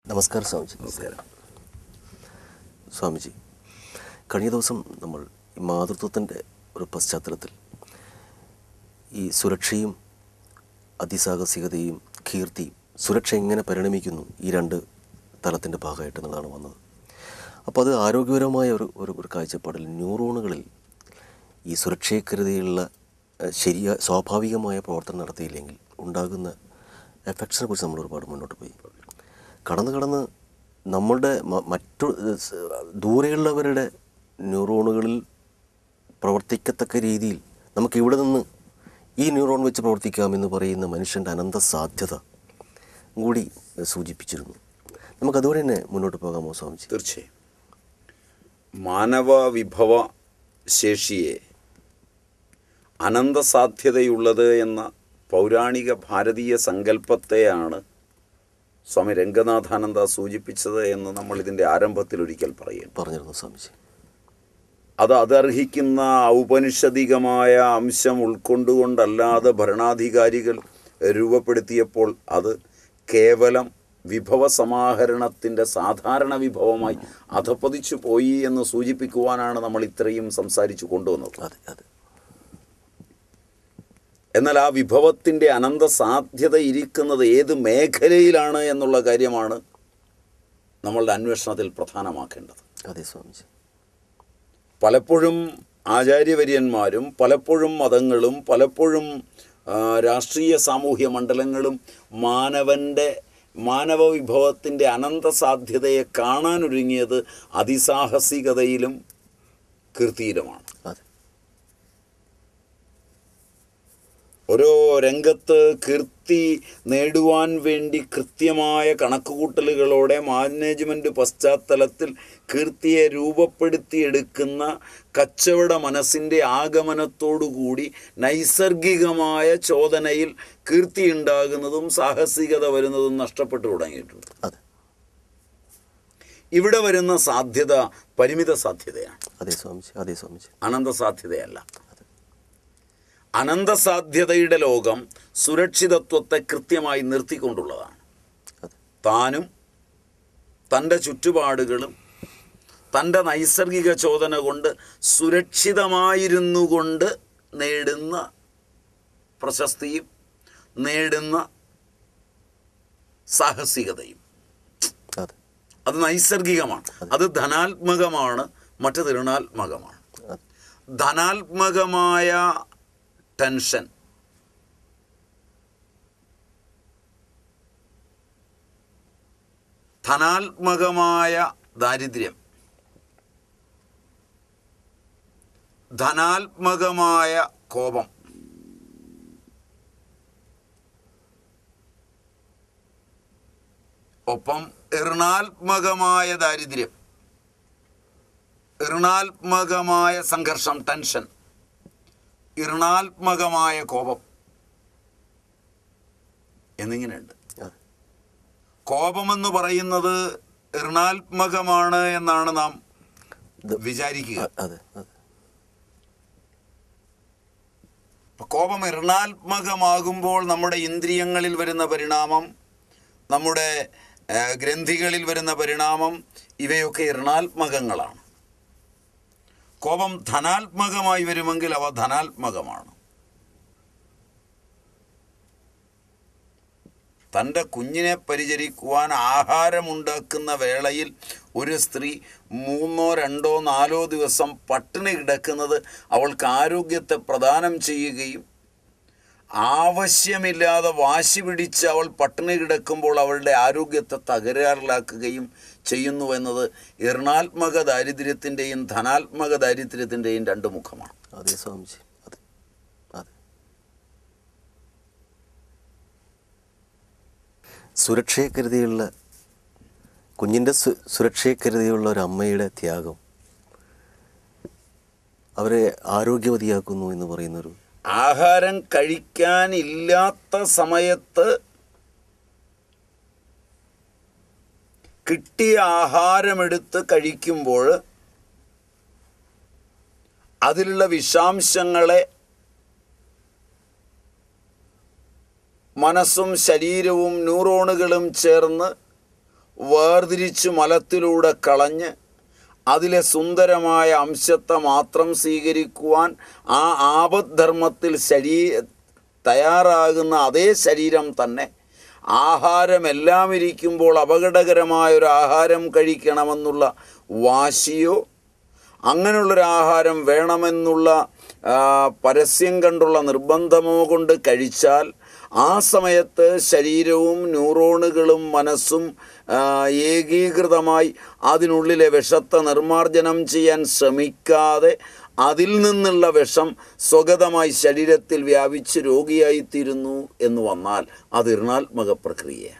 നമസ്കാരം സ്വാമിജി. നമസ്കാരം സ്വാമിജി, കഴിഞ്ഞ ദിവസം നമ്മൾ ഈ മാതൃത്വത്തിൻ്റെ ഒരു പശ്ചാത്തലത്തിൽ ഈ സുരക്ഷയും അതിസാഹസികതയും കീർത്തിയും സുരക്ഷ എങ്ങനെ പരിണമിക്കുന്നു ഈ രണ്ട് തലത്തിൻ്റെ ഭാഗമായിട്ടെന്നുള്ളതാണ് വന്നത്. അപ്പോൾ അത് ആരോഗ്യപരമായ ഒരു കാഴ്ചപ്പാടിൽ ന്യൂറോണുകളിൽ ഈ സുരക്ഷയെ കരുതിയുള്ള സ്വാഭാവികമായ പ്രവർത്തനം നടത്തിയില്ലെങ്കിൽ ഉണ്ടാകുന്ന എഫക്ട്സിനെ കുറിച്ച് നമ്മൾ ഒരുപാട് മുന്നോട്ട് പോയി. കടന്ന് നമ്മളുടെ മറ്റു ദൂരെയുള്ളവരുടെ ന്യൂറോണുകളിൽ പ്രവർത്തിക്കത്തക്ക രീതിയിൽ നമുക്കിവിടെ നിന്ന് ഈ ന്യൂറോൺ വെച്ച് പ്രവർത്തിക്കാമെന്ന് പറയുന്ന മനുഷ്യൻ്റെ അനന്ത സാധ്യത കൂടി സൂചിപ്പിച്ചിരുന്നു. നമുക്കതുവരെ തന്നെ മുന്നോട്ട് പോകാമോ സ്വാമിജി? തീർച്ചയായും. മാനവ വിഭവ ശേഷിയെ അനന്ത സാധ്യതയുള്ളത് എന്ന പൗരാണിക ഭാരതീയ സങ്കല്പത്തെയാണ് സ്വാമി രംഗനാഥാനന്ദ സൂചിപ്പിച്ചത് എന്ന് നമ്മൾ ഇതിൻ്റെ ആരംഭത്തിൽ ഒരിക്കൽ പറഞ്ഞിരുന്നു സ്വാമിജി. അതർഹിക്കുന്ന ഔപനിഷദികമായ അംശം ഉൾക്കൊണ്ടുകൊണ്ടല്ലാതെ ഭരണാധികാരികൾ രൂപപ്പെടുത്തിയപ്പോൾ അത് കേവലം വിഭവ സമാഹരണത്തിൻ്റെ സാധാരണ വിഭവമായി അധപ്പതിച്ചു പോയി എന്ന് സൂചിപ്പിക്കുവാനാണ് നമ്മൾ ഇത്രയും സംസാരിച്ചു കൊണ്ടുവന്നത്. എന്നാൽ ആ വിഭവത്തിൻ്റെ അനന്ത സാധ്യത ഇരിക്കുന്നത് ഏത് മേഖലയിലാണ് എന്നുള്ള കാര്യമാണ് നമ്മളുടെ അന്വേഷണത്തിൽ പ്രധാനമാക്കേണ്ടത്. അതെ സ്വാമിജി. പലപ്പോഴും ആചാര്യവര്യന്മാരും പലപ്പോഴും മതങ്ങളും പലപ്പോഴും രാഷ്ട്രീയ സാമൂഹ്യ മണ്ഡലങ്ങളും മാനവ വിഭവത്തിൻ്റെ അനന്ത സാധ്യതയെ കാണാനൊരുങ്ങിയത് അതിസാഹസികതയിലും കീർത്തിയിലുമാണ്. ഓരോ രംഗത്ത് കീർത്തി നേടുവാൻ വേണ്ടി കൃത്യമായ കണക്കുകൂട്ടലുകളോടെ മാനേജ്മെൻറ്റ് പശ്ചാത്തലത്തിൽ കീർത്തിയെ രൂപപ്പെടുത്തിയെടുക്കുന്ന കച്ചവട മനസ്സിൻ്റെ ആഗമനത്തോടുകൂടി നൈസർഗികമായ ചോദനയിൽ കീർത്തി ഉണ്ടാകുന്നതും സാഹസികത വരുന്നതും നഷ്ടപ്പെട്ടു തുടങ്ങിയിട്ടുണ്ട്. ഇവിടെ വരുന്ന സാധ്യത പരിമിത സാധ്യതയാണ്. അനന്ത സാധ്യതയല്ല. അനന്തസാധ്യതയുടെ ലോകം സുരക്ഷിതത്വത്തെ കൃത്യമായി നിർത്തിക്കൊണ്ടുള്ളതാണ്. താനും തൻ്റെ ചുറ്റുപാടുകളും തൻ്റെ നൈസർഗിക ചോദന കൊണ്ട് സുരക്ഷിതമായിരുന്നു കൊണ്ട് നേടുന്ന പ്രശസ്തിയും നേടുന്ന സാഹസികതയും അത് നൈസർഗികമാണ്. അത് ധനാത്മകമാണ്, മറ്റത് ഋണാത്മകമാണ്. ധനാത്മകമായ ടെൻഷൻ ധനാത്മകമായ ദാരിദ്ര്യം ധനാത്മകമായ കോപം ഒപ്പം ഋണാത്മകമായ ദാരിദ്ര്യം ഋണാത്മകമായ സംഘർഷം ടെൻഷൻ ഋണാത്മകമായ കോപം എന്നിങ്ങനെയുണ്ട്. കോപമെന്ന് പറയുന്നത് ഋണാത്മകമാണ് എന്നാണ് നാം വിചാരിക്കുക. കോപം ഋണാത്മകമാകുമ്പോൾ നമ്മുടെ ഇന്ദ്രിയങ്ങളിൽ വരുന്ന പരിണാമം, നമ്മുടെ ഗ്രന്ഥികളിൽ വരുന്ന പരിണാമം, ഇവയൊക്കെ ഋണാത്മകങ്ങളാണ്. കോപം ധനാത്മകമായി വരുമെങ്കിൽ അവ ധനാത്മകമാണ്. തൻ്റെ കുഞ്ഞിനെ പരിചരിക്കുവാൻ ആഹാരമുണ്ടാക്കുന്ന വേളയിൽ ഒരു സ്ത്രീ 3, 2, 4 ദിവസം പട്ടിണി കിടക്കുന്നത് അവൾക്ക് ആരോഗ്യത്തെ പ്രദാനം ചെയ്യുകയും ആവശ്യമില്ലാതെ വാശി പിടിച്ച് അവൾ പട്ടിണി കിടക്കുമ്പോൾ അവളുടെ ആരോഗ്യത്തെ തകരാറിലാക്കുകയും ചെയ്യുന്നു എന്നത് ഋണാത്മക ദാരിദ്ര്യത്തിൻ്റെയും ധനാത്മക ദാരിദ്ര്യത്തിൻ്റെയും രണ്ട് മുഖമാണ്. അതെ സ്വാമിജി. സുരക്ഷയെ കരുതിയുള്ള കുഞ്ഞിൻ്റെ സുരക്ഷയെ കരുതിയുള്ള ഒരു അമ്മയുടെ ത്യാഗം അവരെ ആരോഗ്യവതിയാക്കുന്നു എന്ന് പറയുന്നൊരു, ആഹാരം കഴിക്കാനില്ലാത്ത സമയത്ത് കിട്ടിയ ആഹാരമെടുത്ത് കഴിക്കുമ്പോൾ അതിലുള്ള വിഷാംശങ്ങളെ മനസ്സും ശരീരവും ന്യൂറോണുകളും ചേർന്ന് വേർതിരിച്ച് മലത്തിലൂടെ കളഞ്ഞ് അതിലെ സുന്ദരമായ അംശത്തെ മാത്രം സ്വീകരിക്കുവാൻ ആ ആപദ്ധർമ്മത്തിൽ തയ്യാറാകുന്ന അതേ ശരീരം തന്നെ ആഹാരമെല്ലാം ഇരിക്കുമ്പോൾ അപകടകരമായൊരു ആഹാരം കഴിക്കണമെന്നുള്ള വാശിയോ അങ്ങനെയുള്ളൊരു ആഹാരം വേണമെന്നുള്ള പരസ്യം കണ്ടുള്ള നിർബന്ധമോ കൊണ്ട് കഴിച്ചാൽ ആ സമയത്ത് ശരീരവും ന്യൂറോണുകളും മനസ്സും ഏകീകൃതമായി അതിനുള്ളിലെ വിഷത്തെ നിർമ്മാർജ്ജനം ചെയ്യാൻ ശ്രമിക്കാതെ അതിൽ നിന്നുള്ള വിഷം സ്വഗതമായി ശരീരത്തിൽ വ്യാപിച്ച് രോഗിയായിത്തീരുന്നു എന്ന് വന്നാൽ അത് ഋണാത്മക പ്രക്രിയയാണ്.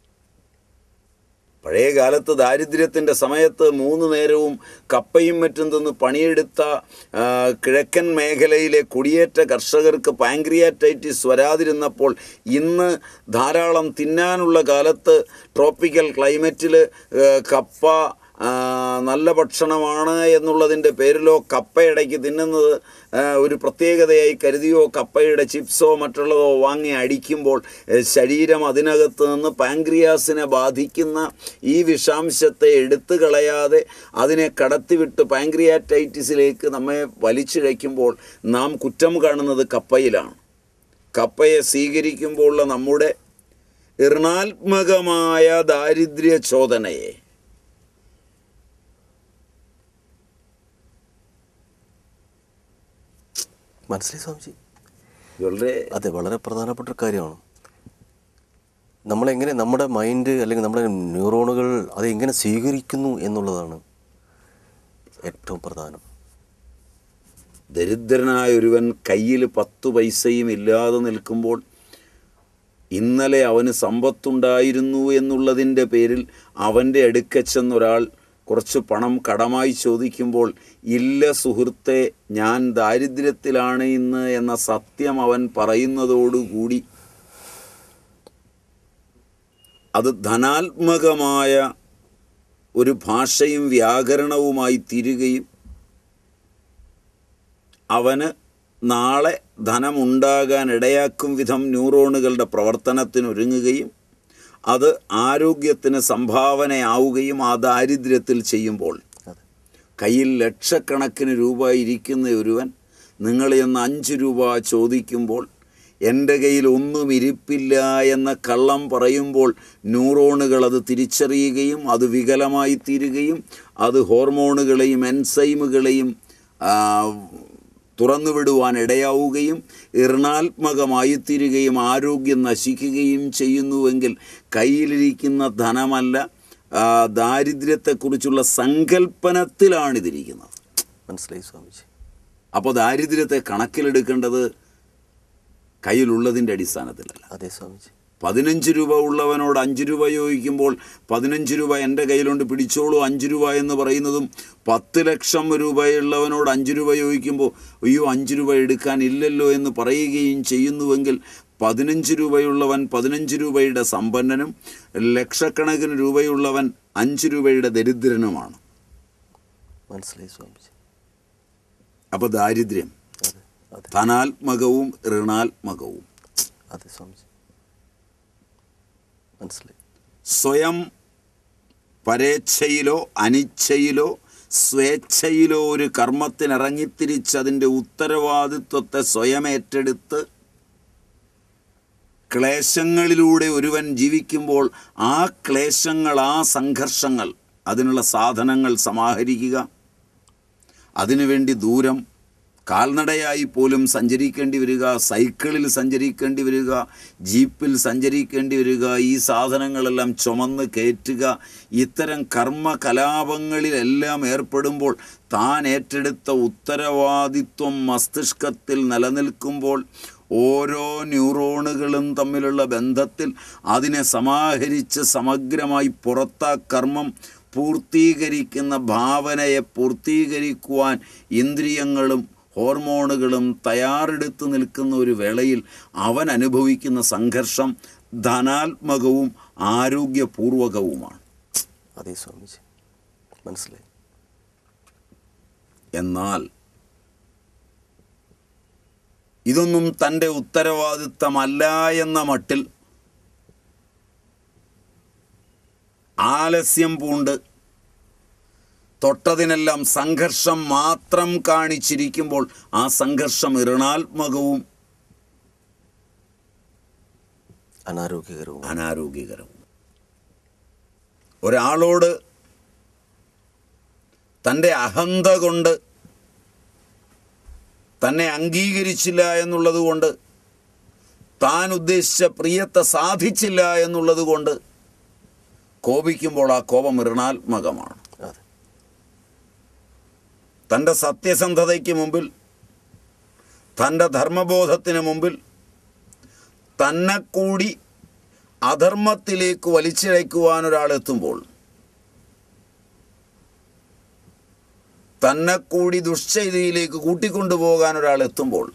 പഴയ കാലത്ത് ദാരിദ്ര്യത്തിൻ്റെ സമയത്ത് 3 നേരവും കപ്പയും മറ്റും തിന്ന് പണിയെടുത്ത കിഴക്കൻ മേഖലയിലെ കുടിയേറ്റ കർഷകർക്ക് പാൻക്രിയാറ്റൈറ്റിസ് വരാതിരുന്നപ്പോൾ ഇന്ന് ധാരാളം തിന്നാനുള്ള കാലത്ത് ട്രോപ്പിക്കൽ ക്ലൈമറ്റിൽ കപ്പ നല്ല ഭക്ഷണമാണ് എന്നുള്ളതിൻ്റെ പേരിലോ കപ്പയിടയ്ക്ക് തിന്നുന്നത് ഒരു പ്രത്യേകതയായി കരുതിയോ കപ്പയുടെ ചിപ്സോ മറ്റുള്ളതോ വാങ്ങി അടിക്കുമ്പോൾ ശരീരം അതിനകത്ത് നിന്ന് പാൻക്രിയാസിനെ ബാധിക്കുന്ന ഈ വിഷാംശത്തെ എടുത്തു കളയാതെ അതിനെ കടത്തിവിട്ട് പാൻക്രിയാറ്റൈറ്റിസിലേക്ക് നമ്മെ വലിച്ചിഴയ്ക്കുമ്പോൾ നാം കുറ്റം കാണുന്നത് കപ്പയിലാണ്. കപ്പയെ സ്വീകരിക്കുമ്പോഴുള്ള നമ്മുടെ ഋണാത്മകമായ ദാരിദ്ര്യ ചോദനയെ മനസ്സിലായി സ്വാമിജി. വളരെ വളരെ പ്രധാനപ്പെട്ട ഒരു കാര്യമാണ്. നമ്മളെങ്ങനെ നമ്മുടെ മൈൻഡ് അല്ലെങ്കിൽ നമ്മുടെ ന്യൂറോണുകൾ അതെങ്ങനെ സ്വീകരിക്കുന്നു എന്നുള്ളതാണ് ഏറ്റവും പ്രധാനം. ദരിദ്രനായ ഒരുവൻ കയ്യിൽ 10 പൈസയും ഇല്ലാതെ നിൽക്കുമ്പോൾ ഇന്നലെ അവന് സമ്പത്തുണ്ടായിരുന്നു എന്നുള്ളതിൻ്റെ പേരിൽ അവൻ്റെ അടുക്കൽ ചെന്നൊരാൾ കുറച്ച് പണം കടമായി ചോദിക്കുമ്പോൾ ഇല്ല സുഹൃത്തെ, ഞാൻ ദാരിദ്ര്യത്തിലാണ് ഇന്ന് എന്ന സത്യം അവൻ പറയുന്നതോടുകൂടി അത് ധനാത്മകമായ ഒരു ഭാഷയും വ്യാകരണവുമായി തീരുകയും അവന് നാളെ ധനമുണ്ടാകാൻ ഇടയാക്കും വിധം ന്യൂറോണുകളുടെ പ്രവർത്തനത്തിനൊരുങ്ങുകയും അത് ആരോഗ്യത്തിന് സംഭാവനയാവുകയും ആ ദാരിദ്ര്യത്തിൽ ചെയ്യുമ്പോൾ കയ്യിൽ ലക്ഷക്കണക്കിന് രൂപ ഇരിക്കുന്ന ഒരുവൻ നിങ്ങളെ ഒന്ന് 5 രൂപ ചോദിക്കുമ്പോൾ എൻ്റെ കയ്യിൽ ഒന്നും ഇരിപ്പില്ല എന്ന കള്ളം പറയുമ്പോൾ ന്യൂറോണുകൾ അത് തിരിച്ചറിയുകയും അത് വികലമായി തീരുകയും അത് ഹോർമോണുകളെയും എൻസൈമുകളെയും തുറന്നുവിടുവാൻ ഇടയാവുകയും ഋണാത്മകമായി തീരുകയും ആരോഗ്യം നശിക്കുകയും ചെയ്യുന്നുവെങ്കിൽ കയ്യിലിരിക്കുന്ന ധനമല്ല, ദാരിദ്ര്യത്തെക്കുറിച്ചുള്ള സങ്കല്പനത്തിലാണിതിരിക്കുന്നത്. മനസ്സിലായി സ്വാമിജി. അപ്പോൾ ദാരിദ്ര്യത്തെ കണക്കിലെടുക്കേണ്ടത് കയ്യിലുള്ളതിൻ്റെ അടിസ്ഥാനത്തിലല്ല. അതെ സ്വാമിജി. 15 രൂപ ഉള്ളവനോട് 5 രൂപ ചോദിക്കുമ്പോൾ 15 രൂപ എൻ്റെ കയ്യിലുണ്ട് പിടിച്ചോളൂ 5 രൂപ എന്ന് പറയുന്നതും 10 ലക്ഷം രൂപയുള്ളവനോട് 5 രൂപ ചോദിക്കുമ്പോൾ അയ്യോ 5 രൂപ എടുക്കാൻ ഇല്ലല്ലോ എന്ന് പറയുകയും ചെയ്യുന്നുവെങ്കിൽ 15 രൂപയുള്ളവൻ 15 രൂപയുടെ സമ്പന്നനും ലക്ഷക്കണക്കിന് രൂപയുള്ളവൻ 5 രൂപയുടെ ദരിദ്രനുമാണ്. മനസ്സിലായി സ്വാമിജി. അപ്പോൾ ദാരിദ്ര്യം ധനാത്മകവും ഋണാത്മകവും. അതെ സ്വാമിജി, മനസ്സിലായി. സ്വയം പരേച്ഛയിലോ അനിച്ഛയിലോ സ്വേച്ഛയിലോ ഒരു കർമ്മത്തിനിറങ്ങിത്തിരിച്ച് അതിൻ്റെ ഉത്തരവാദിത്വത്തെ സ്വയം ഏറ്റെടുത്ത് ക്ലേശങ്ങളിലൂടെ ഒരുവൻ ജീവിക്കുമ്പോൾ ആ ക്ലേശങ്ങൾ, ആ സംഘർഷങ്ങൾ, അതിനുള്ള സാധനങ്ങൾ സമാഹരിക്കുക, അതിനുവേണ്ടി ദൂരം കാൽനടയായി പോലും സഞ്ചരിക്കേണ്ടി വരിക, സൈക്കിളിൽ സഞ്ചരിക്കേണ്ടി വരിക, ജീപ്പിൽ സഞ്ചരിക്കേണ്ടി വരിക, ഈ സാധനങ്ങളെല്ലാം ചുമന്ന് കയറ്റുക, ഇത്തരം കർമ്മകലാപങ്ങളിലെല്ലാം ഏർപ്പെടുമ്പോൾ താൻ ഏറ്റെടുത്ത ഉത്തരവാദിത്വം മസ്തിഷ്കത്തിൽ നിലനിൽക്കുമ്പോൾ ഓരോ ന്യൂറോണുകളും തമ്മിലുള്ള ബന്ധത്തിൽ അതിനെ സമാഹരിച്ച് സമഗ്രമായി പുറത്താ കർമ്മം പൂർത്തീകരിക്കുന്ന ഭാവനയെ പൂർത്തീകരിക്കുവാൻ ഇന്ദ്രിയങ്ങളും ഹോർമോണുകളും തയ്യാറെടുത്ത് നിൽക്കുന്ന ഒരു വേളയിൽ അവൻ അനുഭവിക്കുന്ന സംഘർഷം ധനാത്മകവും ആരോഗ്യപൂർവകവുമാണ്. അതേ സ്വാമിജി, മനസ്സിലായി. എന്നാൽ ഇതൊന്നും തൻ്റെ ഉത്തരവാദിത്തമല്ല എന്ന മട്ടിൽ ആലസ്യം പൂണ്ട് തൊട്ടതിനെല്ലാം സംഘർഷം മാത്രം കാണിച്ചിരിക്കുമ്പോൾ ആ സംഘർഷം ഋണാത്മകവും അനാരോഗ്യകരവും. ഒരാളോട് തൻ്റെ അഹന്ത കൊണ്ട് തന്നെ അംഗീകരിച്ചില്ല എന്നുള്ളത് കൊണ്ട്, താൻ ഉദ്ദേശിച്ച പ്രിയത്തെ സാധിച്ചില്ല എന്നുള്ളത് കൊണ്ട് കോപിക്കുമ്പോൾ ആ കോപം ഋണാത്മകമാണ്. തൻ്റെ സത്യസന്ധതയ്ക്ക് മുമ്പിൽ, തൻ്റെ ധർമ്മബോധത്തിന് മുമ്പിൽ തന്നെ കൂടി അധർമ്മത്തിലേക്ക് വലിച്ചിഴയ്ക്കുവാൻ ഒരാളെത്തുമ്പോൾ, തന്നെ കൂടി ദുഷ്ചെയ്തിയിലേക്ക് കൂട്ടിക്കൊണ്ടുപോകാൻ ഒരാളെത്തുമ്പോൾ,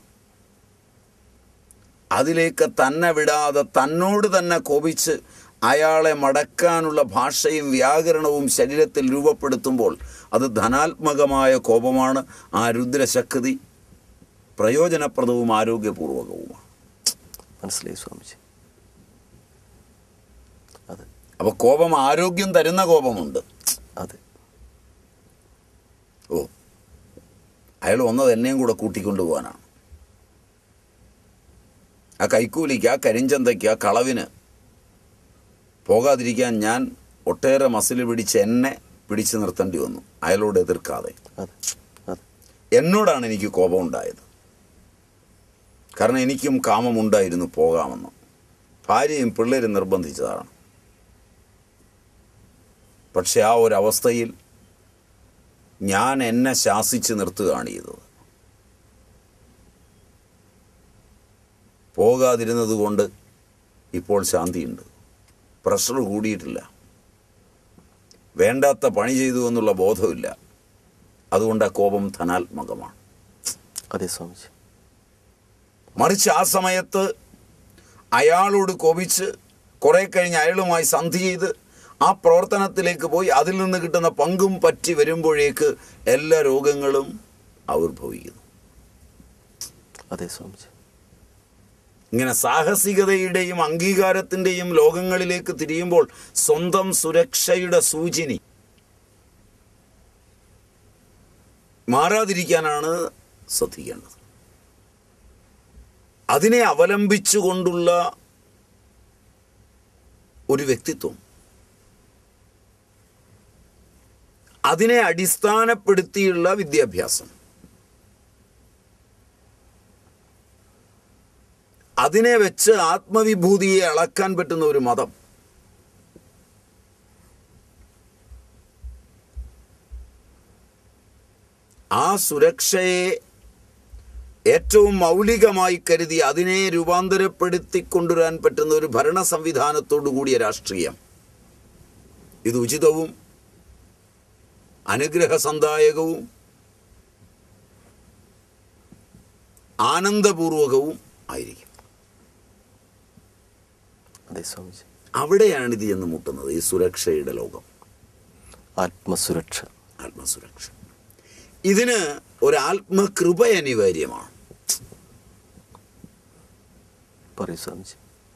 അതിലേക്ക് തന്നെ വിടാതെ തന്നോട് തന്നെ കോപിച്ച് അയാളെ മടക്കാനുള്ള ഭാഷയും വ്യാകരണവും ശരീരത്തിൽ രൂപപ്പെടുത്തുമ്പോൾ അത് ധനാത്മകമായ കോപമാണ്. ആ രുദ്രശക്തി പ്രയോജനപ്രദവും ആരോഗ്യപൂർവകവുമാണ്. മനസ്സിലായി സ്വാമിജി. അതെ. അപ്പോൾ കോപം ആരോഗ്യം തരുന്ന കോപമുണ്ട്. അതെ. അയാൾ വന്നത് എന്നെയും കൂടെ കൂട്ടിക്കൊണ്ടുപോകാനാണ്. ആ കൈക്കൂലിക്ക്, ആ കരിഞ്ചന്തയ്ക്ക്, ആ കളവിന് പോകാതിരിക്കാൻ ഞാൻ ഒട്ടേറെ മസിൽ പിടിച്ച് എന്നെ പിടിച്ചു നിർത്തേണ്ടി വന്നു, അയാളോട് എതിർക്കാതെ. എന്നോടാണ് എനിക്ക് കോപമുണ്ടായത്. കാരണം എനിക്കും കാമമുണ്ടായിരുന്നു പോകാമെന്ന്. ഭാര്യയും പിള്ളേരും നിർബന്ധിച്ചതാണ്. പക്ഷെ ആ ഒരവസ്ഥയിൽ ഞാൻ എന്നെ ശാസിച്ച് നിർത്തുകയാണ് ചെയ്തത്. പോകാതിരുന്നത് കൊണ്ട് ഇപ്പോൾ ശാന്തിയുണ്ട്. പ്രഷർ കൂടിയിട്ടില്ല. വേണ്ടാത്ത പണി ചെയ്തു എന്നുള്ള ബോധമില്ല. അതുകൊണ്ട് ആ കോപം ധനാത്മകമാണ്. അതെ സ്വാമിജി. മറിച്ച് ആ സമയത്ത് അയാളോട് കോപിച്ച് കുറെ കഴിഞ്ഞ് അയാളുമായി സന്ധി ചെയ്ത് ആ പ്രവർത്തനത്തിലേക്ക് പോയി അതിൽ നിന്ന് കിട്ടുന്ന പങ്കും പറ്റി വരുമ്പോഴേക്ക് എല്ലാ രോഗങ്ങളും ആവിർഭവിക്കുന്നു. അതെ സ്വാമിജി. ഇങ്ങനെ സാഹസികതയുടെയും അംഗീകാരത്തിൻ്റെയും ലോകങ്ങളിലേക്ക് തിരിയുമ്പോൾ സ്വന്തം സുരക്ഷയുടെ സൂചിനി മാറാതിരിക്കാനാണ് ശ്രദ്ധിക്കേണ്ടത്. അതിനെ അവലംബിച്ചുകൊണ്ടുള്ള ഒരു വ്യക്തിത്വം, അതിനെ അടിസ്ഥാനപ്പെടുത്തിയുള്ള വിദ്യാഭ്യാസം, അതിനെ വെച്ച് ആത്മവിഭൂതിയെ അളക്കാൻ പറ്റുന്ന ഒരു മതം, ആ സുരക്ഷയെ ഏറ്റവും മൗലികമായി കരുതി അതിനെ രൂപാന്തരപ്പെടുത്തിക്കൊണ്ടുവരാൻ പറ്റുന്ന ഒരു ഭരണ സംവിധാനത്തോടു കൂടിയ രാഷ്ട്രീയം, ഇത് ഉചിതവും അനുഗ്രഹസന്ദായകവും ആനന്ദപൂർവകവും ആയിരിക്കും. അതെ സ്വാമിജി. അവിടെയാണിത് എന്ന് മുട്ടുന്നത്, ഈ സുരക്ഷയുടെ ലോകം. ആത്മസുരക്ഷ. ഇതിന് ഒരാത്മകൃപ അനിവാര്യമാണ്. പറയൂ സ്വാമിജി.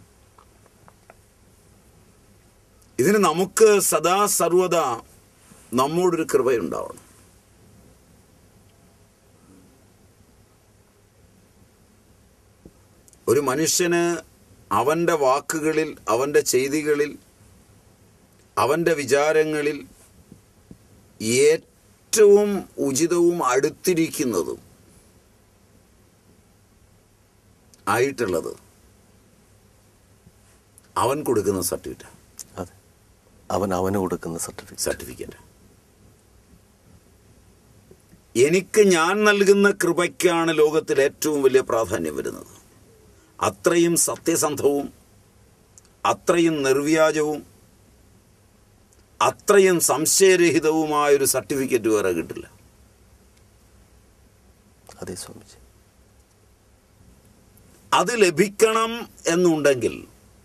ഇതിന് നമുക്ക് സദാ സർവദാ നമ്മോടൊരു കൃപയുണ്ടാവണം. ഒരു മനുഷ്യന് അവൻ്റെ വാക്കുകളിൽ, അവൻ്റെ ചെയ്തികളിൽ, അവൻ്റെ വിചാരങ്ങളിൽ ഏറ്റവും ഉചിതവും അടുത്തിരിക്കുന്നതും ആയിട്ടുള്ളത് അവൻ കൊടുക്കുന്ന സർട്ടിഫിക്കറ്റ്. അതെ, അവന് കൊടുക്കുന്ന സർട്ടിഫിക്കറ്റ്. എനിക്ക് ഞാൻ നൽകുന്ന കൃപയ്ക്കാണ് ലോകത്തിൽ ഏറ്റവും വലിയ പ്രാധാന്യം വരുന്നത്. അത്രയും സത്യസന്ധവും അത്രയും നിർവ്യാജവും അത്രയും സംശയരഹിതവുമായൊരു സർട്ടിഫിക്കറ്റ് വേറെ കിട്ടില്ല. അതെ സ്വാമിജി. അത് ലഭിക്കണം എന്നുണ്ടെങ്കിൽ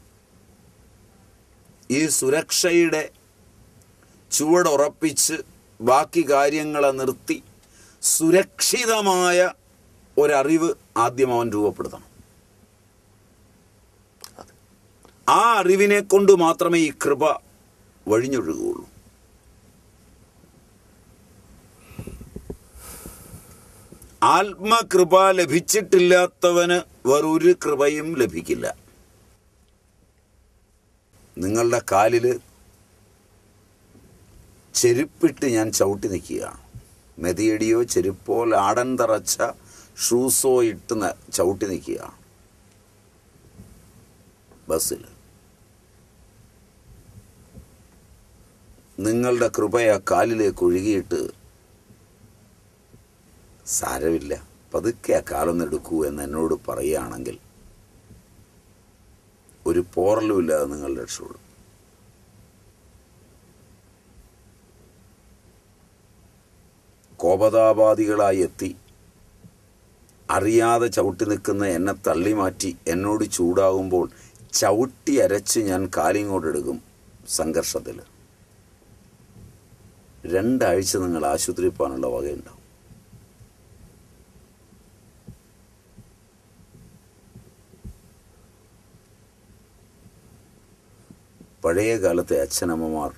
ഈ സുരക്ഷയുടെ ചുവടുറപ്പിച്ച് ബാക്കി കാര്യങ്ങളെ നിർത്തി സുരക്ഷിതമായ ഒരറിവ് ആദ്യം അവൻ രൂപപ്പെടുത്തണം. ആ അറിവിനെ കൊണ്ട് മാത്രമേ ഈ കൃപ വഴിഞ്ഞൊഴുകുകയുള്ളൂ. ആത്മകൃപ ലഭിച്ചിട്ടില്ലാത്തവന് വേറൊരു കൃപയും ലഭിക്കില്ല. നിങ്ങളുടെ കാലിൽ ചെരുപ്പിട്ട് ഞാൻ ചവിട്ടി നിൽക്കുകയാണ്. മെതിയടിയോ ചെരുപ്പോ ലാടൻ തറച്ച ഷൂസോ ഇട്ട് ചവിട്ടി നിൽക്കുകയാണ് ബസ്സിൽ. നിങ്ങളുടെ കൃപ ആ കാലിലേക്ക് ഒഴുകിയിട്ട് സാരമില്ല, പതുക്കെ ആ കാലൊന്നെടുക്കൂ എന്ന് എന്നോട് പറയുകയാണെങ്കിൽ ഒരു പോറലുമില്ലാതെ നിങ്ങൾ രക്ഷപ്പെടും. കോപതാപാദികളായി എത്തി അറിയാതെ ചവിട്ടി നിൽക്കുന്ന എന്നെ തള്ളി മാറ്റി എന്നോട് ചൂടാകുമ്പോൾ ചവിട്ടി അരച്ച് ഞാൻ കാലിങ്ങോട്ടെടുക്കും. സംഘർഷത്തിൽ 2 ആഴ്ച നിങ്ങൾ ആശുപത്രി പോകാനുള്ള വകയുണ്ടാവും. പഴയ കാലത്തെ അച്ഛനമ്മമാർ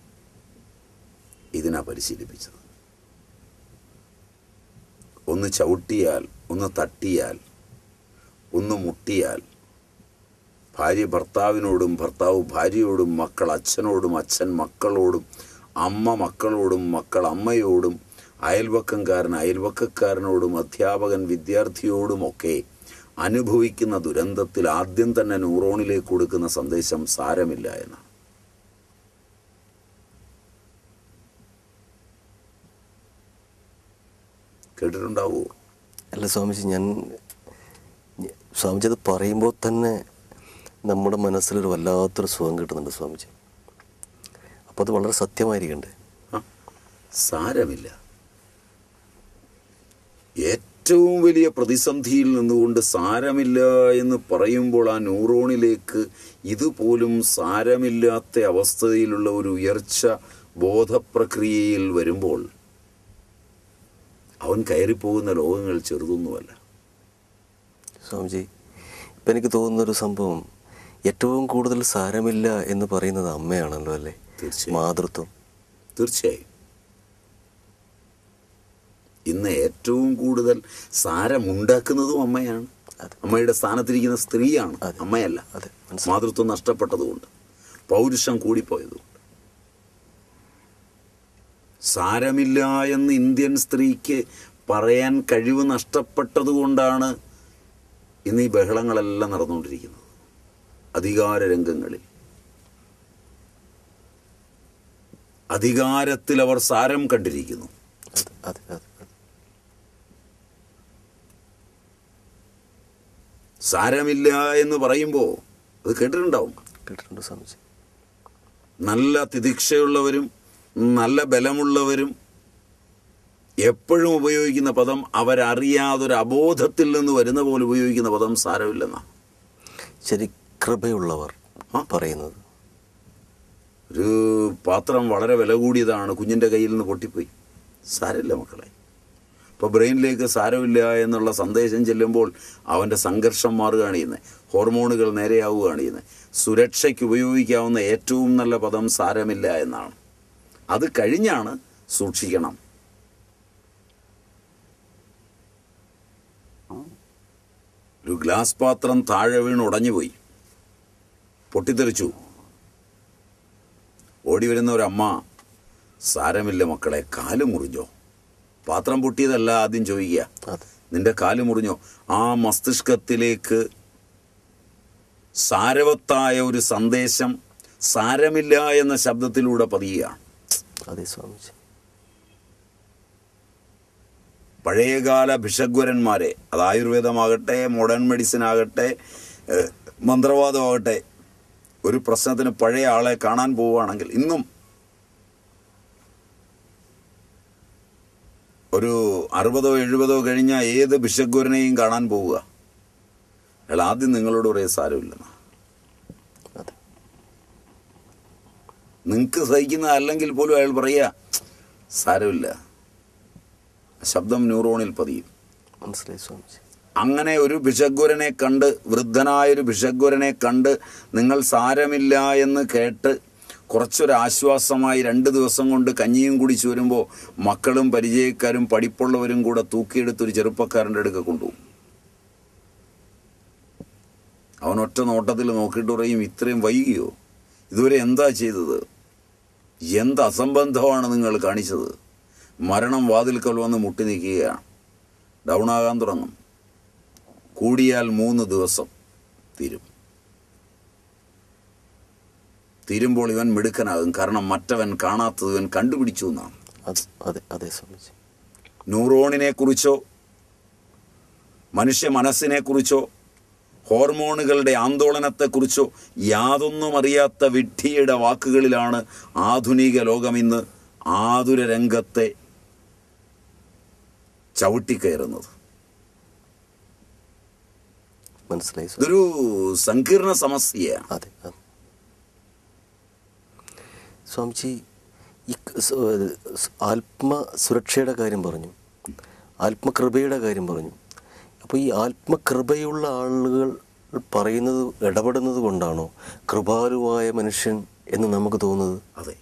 ഇതിനാ പരിശീലിപ്പിച്ചത്. ഒന്ന് ചവിട്ടിയാൽ, ഒന്ന് തട്ടിയാൽ, ഒന്ന് മുട്ടിയാൽ ഭാര്യ ഭർത്താവിനോടും, ഭർത്താവ് ഭാര്യയോടും, മക്കൾ അച്ഛനോടും, അച്ഛൻ മക്കളോടും, അമ്മ മക്കളോടും, മക്കൾ അമ്മയോടും, അയൽവക്കംകാരൻ അയൽവക്കക്കാരനോടും, അധ്യാപകൻ വിദ്യാർത്ഥിയോടുമൊക്കെ അനുഭവിക്കുന്ന ദുരന്തത്തിൽ ആദ്യം തന്നെ ന്യൂറോണിലേക്ക് കൊടുക്കുന്ന സന്ദേശം സാരമില്ല എന്നാണ്. കേട്ടിട്ടുണ്ടാവൂ? അല്ല സ്വാമിജി, സ്വാമിജി അത് പറയുമ്പോൾ തന്നെ നമ്മുടെ മനസ്സിലൊരു വല്ലാത്തൊരു സുഖം കിട്ടുന്നുണ്ട് സ്വാമിജി. അപ്പോൾ അത് വളരെ സത്യമായിരിക്കണ്ടേ? സാരമില്ല. ഏറ്റവും വലിയ പ്രതിസന്ധിയിൽ നിന്നുകൊണ്ട് സാരമില്ല എന്ന് പറയുമ്പോൾ ആ ന്യൂറോണിലേക്ക് ഇതുപോലും സാരമില്ലാത്ത അവസ്ഥയിലുള്ള ഒരു ഉയർച്ച ബോധപ്രക്രിയയിൽ വരുമ്പോൾ അവൻ കയറിപ്പോകുന്ന ലോകങ്ങൾ ചെറുതൊന്നുമല്ല. സ്വാമിജി, ഇപ്പം എനിക്ക് തോന്നുന്നൊരു സംഭവം, ഏറ്റവും കൂടുതൽ സാരമില്ല എന്ന് പറയുന്നത് അമ്മയാണല്ലോ അല്ലേ? തീർച്ചയായും. മാതൃത്വം. തീർച്ചയായും. ഇന്ന് ഏറ്റവും കൂടുതൽ സാരമുണ്ടാക്കുന്നതും അമ്മയാണ്. അമ്മയുടെ സ്ഥാനത്തിരിക്കുന്ന സ്ത്രീയാണ്, അമ്മയല്ല. മാതൃത്വം നഷ്ടപ്പെട്ടതുകൊണ്ട്, പൗരുഷം കൂടിപ്പോയതുകൊണ്ട്. സാരമില്ല എന്ന് ഇന്ത്യൻ സ്ത്രീക്ക് പറയാൻ കഴിവ് നഷ്ടപ്പെട്ടതുകൊണ്ടാണ് ഇന്ന് ഈ ബഹളങ്ങളെല്ലാം നടന്നുകൊണ്ടിരിക്കുന്നത്. അധികാര രംഗങ്ങളിൽ അധികാരത്തിൽ അവർ സാരം കണ്ടിരിക്കുന്നു. സാരമില്ല എന്ന് പറയുമ്പോൾ അത് കേട്ടിട്ടുണ്ടാവും. കേട്ടിട്ടുണ്ട് സ്വാമിജി. നല്ല തിദിക്ഷയുള്ളവരും നല്ല ബലമുള്ളവരും എപ്പോഴും ഉപയോഗിക്കുന്ന പദം, അവരറിയാതൊരു അബോധത്തിൽ നിന്ന് വരുന്ന പോലെ ഉപയോഗിക്കുന്ന പദം സാരമില്ലെന്നാണ്. ശരി, കൃപയുള്ളവർ പറയുന്നത്. ഒരു പാത്രം വളരെ വില കൂടിയതാണ്, കുഞ്ഞിൻ്റെ കയ്യിൽ നിന്ന് പൊട്ടിപ്പോയി, സാരമില്ല മക്കളെ. ഇപ്പോൾ ബ്രെയിനിലേക്ക് സാരമില്ല എന്നുള്ള സന്ദേശം ചെല്ലുമ്പോൾ അവൻ്റെ സംഘർഷം മാറുകയാണ് ചെയ്യുന്നത്, ഹോർമോണുകൾ നേരെയാവുകയാണ് ചെയ്യുന്നത്. സുരക്ഷയ്ക്ക് ഉപയോഗിക്കാവുന്ന ഏറ്റവും നല്ല പദം സാരമില്ല എന്നാണ്. അത് കഴിഞ്ഞാണ് സൂക്ഷിക്കണം. ഒരു ഗ്ലാസ് പാത്രം താഴെ വീണ് ഉടഞ്ഞുപോയി, പൊട്ടിത്തെറിച്ചു. ഓടി വരുന്ന ഒരമ്മ, സാരമില്ല മക്കളെ, കാല് മുറിഞ്ഞോ? പാത്രം പൊട്ടിയതല്ല ആദ്യം ചോദിക്കുക, നിന്റെ കാല് മുറിഞ്ഞോ? ആ മസ്തിഷ്കത്തിലേക്ക് സാരവത്തായ ഒരു സന്ദേശം സാരമില്ല എന്ന ശബ്ദത്തിലൂടെ പതിയുകയാണ്. അതെ സ്വാമിജി. പഴയകാല ഭിഷഗ്വരന്മാരെ, അത് ആയുർവേദമാകട്ടെ, മോഡേൺ മെഡിസിൻ ആകട്ടെ, മന്ത്രവാദമാകട്ടെ, ഒരു പ്രശ്നത്തിന് പഴയ ആളെ കാണാൻ പോവുകയാണെങ്കിൽ ഇന്നും ഒരു 60 70 കഴിഞ്ഞ ഏത് ഭിഷഗ്വരനെയും കാണാൻ പോവുക, അയാൾ ആദ്യം നിങ്ങളോട് പറയാൻ സാരമില്ലെന്ന. നിങ്ങൾക്ക് സഹിക്കുന്ന അല്ലെങ്കിൽ പോലും അയാൾ പറയുക സാരമില്ല. ശബ്ദം ന്യൂറോണിൽ പതിയും. മനസ്സിലായി സ്വാമിജി. അങ്ങനെ ഒരു ഭിഷഗ്വരനെ കണ്ട്, വൃദ്ധനായൊരു ഭിഷഗ്വരനെ കണ്ട് നിങ്ങൾ സാരമില്ല എന്ന് കേട്ട് കുറച്ചൊരാശ്വാസമായി 2 ദിവസം കൊണ്ട് കഞ്ഞിയും കുടിച്ച് വരുമ്പോൾ മക്കളും പരിചയക്കാരും പഠിപ്പുള്ളവരും കൂടെ തൂക്കിയെടുത്തൊരു ചെറുപ്പക്കാരൻ്റെ അടുക്ക കൊണ്ടുപോകും. അവനൊറ്റ നോട്ടത്തിൽ നോക്കിയിട്ട് പറയും, ഇത്രയും വൈകിയോ? ഇതുവരെ എന്താ ചെയ്തത്? എന്ത് അസംബന്ധമാണ് നിങ്ങൾ കാണിച്ചത്? മരണം വാതിൽക്കൽ വന്ന് മുട്ടി നിൽക്കുകയാണ്. ഡൗണാകാൻ തുടങ്ങും. കൂടിയാൽ 3 ദിവസം തീരുമ്പോൾ ഇവൻ മിടുക്കനാകും. കാരണം മറ്റവൻ കാണാത്തത് ഇവൻ കണ്ടുപിടിച്ചു എന്നാണ്. ന്യൂറോണിനെ കുറിച്ചോ മനുഷ്യ മനസ്സിനെ കുറിച്ചോ ഹോർമോണുകളുടെ ആന്തോളനത്തെക്കുറിച്ചോ യാതൊന്നും അറിയാത്ത വിഡ്ഢിയുടെ വാക്കുകളിലാണ് ആധുനിക ലോകം ഇന്ന് ആതുര രംഗത്തെ ചവിട്ടിക്കയറുന്നത്. മനസ്സിലായി. ഇതൊരു സങ്കീർണ സമസ്യയാണ്. അതെ. സ്വാമിജി, ഈ ആത്മസുരക്ഷയുടെ കാര്യം പറഞ്ഞു, ആത്മകൃപയുടെ കാര്യം പറഞ്ഞു. അപ്പോൾ ഈ ആത്മകൃപയുള്ള ആളുകൾ പറയുന്നത്, ഇടപെടുന്നത് കൊണ്ടാണോ കൃപാലുവായ മനുഷ്യൻ എന്ന് നമുക്ക് തോന്നുന്നത്? അതെ.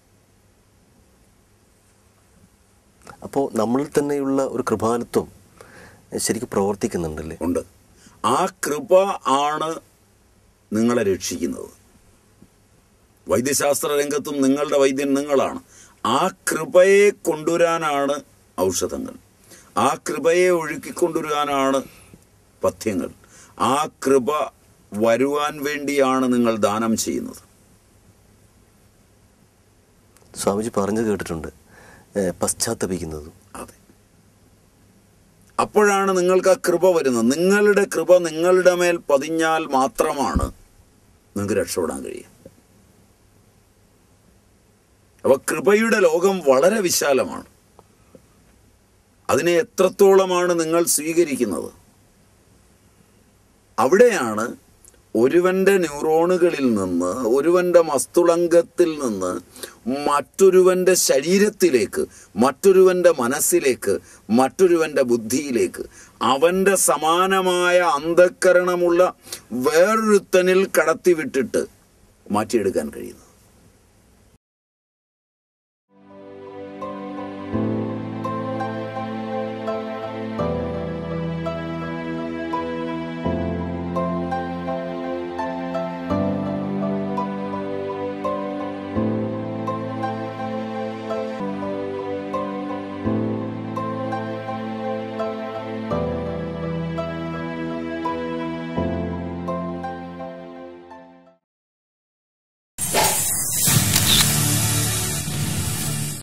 അപ്പോൾ നമ്മളിൽ തന്നെയുള്ള ഒരു കൃപാലുത്വം ശരിക്കും പ്രവർത്തിക്കുന്നുണ്ടല്ലേ? ഉണ്ട്. ആ കൃപ ആണ് നിങ്ങളെ രക്ഷിക്കുന്നത്. വൈദ്യശാസ്ത്ര രംഗത്തും നിങ്ങളുടെ വൈദ്യൻ നിങ്ങളാണ്. ആ കൃപയെ കൊണ്ടുവരാനാണ് ഔഷധങ്ങൾ, ആ കൃപയെ ഒഴുക്കിക്കൊണ്ടുവരാനാണ് പഥ്യങ്ങൾ, ആ കൃപ വരുവാൻ വേണ്ടിയാണ് നിങ്ങൾ ദാനം ചെയ്യുന്നത്. സ്വാമിജി പറഞ്ഞു കേട്ടിട്ടുണ്ട്, പശ്ചാത്തപിക്കുന്നതും. അതെ. അപ്പോഴാണ് നിങ്ങൾക്ക് ആ കൃപ വരുന്നത്. നിങ്ങളുടെ കൃപ നിങ്ങളുടെ മേൽ പതിഞ്ഞാൽ മാത്രമാണ് നിങ്ങൾക്ക് രക്ഷപ്പെടാൻ കഴിയുക. അപ്പോൾ കൃപയുടെ ലോകം വളരെ വിശാലമാണ്. അതിനെ എത്രത്തോളമാണ് നിങ്ങൾ സ്വീകരിക്കുന്നത്? അവിടെയാണ് ഒരുവൻ്റെ ന്യൂറോണുകളിൽ നിന്ന്, ഒരുവൻ്റെ മസ്തുളങ്കത്തിൽ നിന്ന് മറ്റൊരുവൻ്റെ ശരീരത്തിലേക്ക്, മറ്റൊരുവൻ്റെ മനസ്സിലേക്ക്, മറ്റൊരുവൻ്റെ ബുദ്ധിയിലേക്ക്, അവൻ്റെ സമാനമായ അന്ധക്കരണമുള്ള വേറൊരുത്തനിൽ കടത്തിവിട്ടിട്ട് മാറ്റിയെടുക്കാൻ കഴിയുന്നത്.